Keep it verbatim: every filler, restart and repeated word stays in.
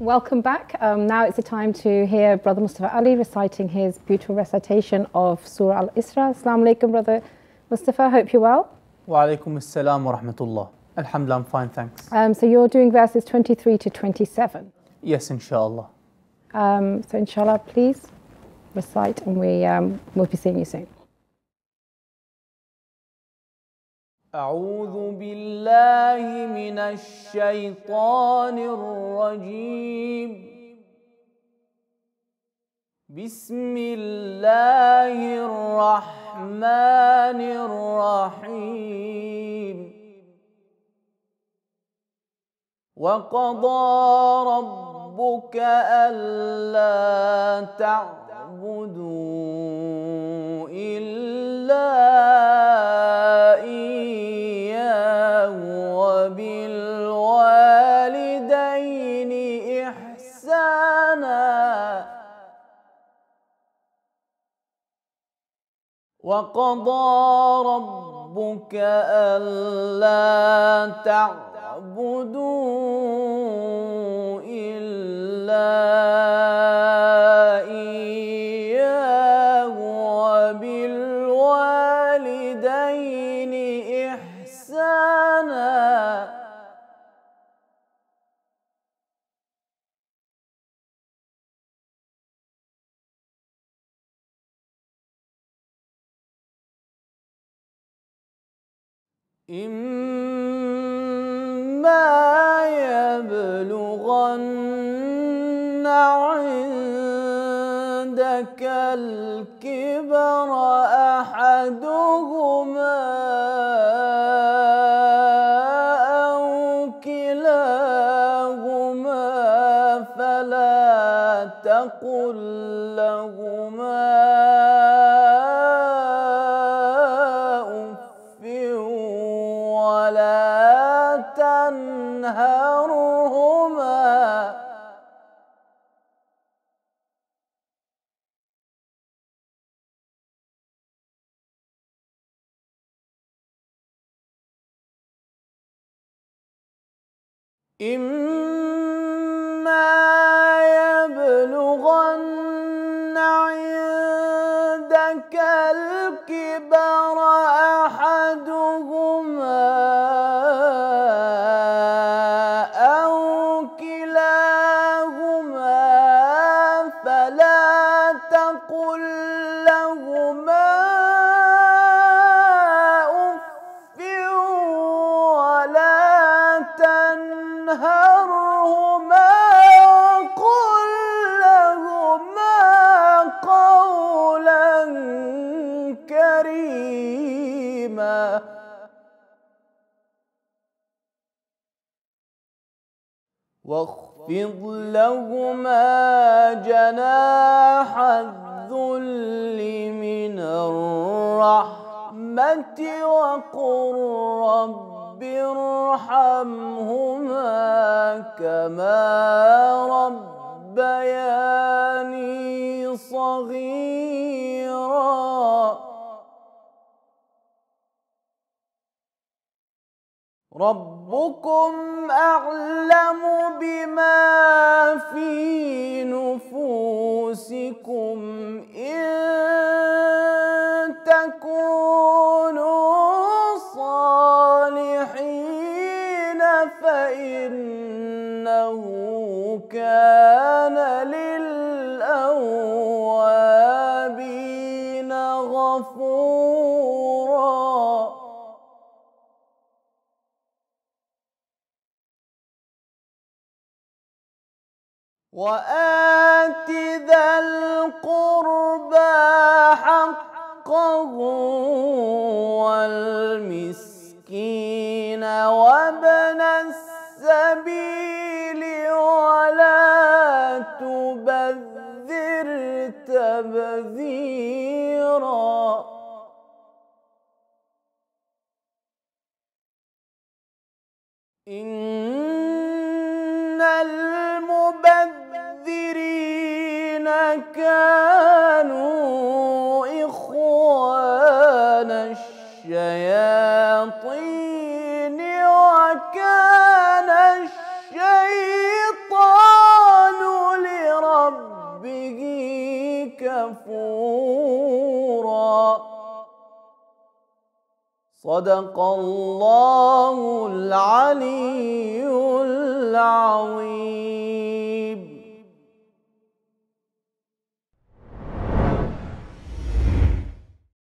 welcome back. Um, now it's the time to hear Brother Mustafa Ali reciting his beautiful recitation of Surah Al-Isra. Assalamu alaikum, Brother Mustafa. Hope you're well. Wa alaikum assalam wa rahmatullah. Alhamdulillah, I'm fine, thanks. Um, so you're doing verses twenty-three to twenty-seven. Yes, inshallah. Um, so inshallah, please recite, and we um, will be seeing you soon. أعوذ بالله من الشيطان الرجيم. بسم الله الرحمن الرحيم. وقضى ربك ألا تعبدوا إلا إياه وبالوالدين إحسانا وقضى ربك ألا تعبدوا إلا إياه وبالوالدين إحسانا إما يبلغن عندك الكبر أحدهما أو كلاهما فلا تقل لهما تنهرهما إما يبلغن عندك الكبر أحدهما قل لهما أف ولا تنهرهما وقل لهما قولا كريما واخفض لهما جناح الذل من الرحمة وقل رب ارحمهما كما ربياني صغيرا ربكم أعلم بما في نفوسكم إن تكونوا صالحين فإنه كان للأوابين غفورا وآت ذا القربى حقه والمسكين وابن السبيل ولا تبذر تبذيرا إن المبذرين كانوا إخوان الشياطين وكان الشيطان كفورا. صدق الله العلي العظيم.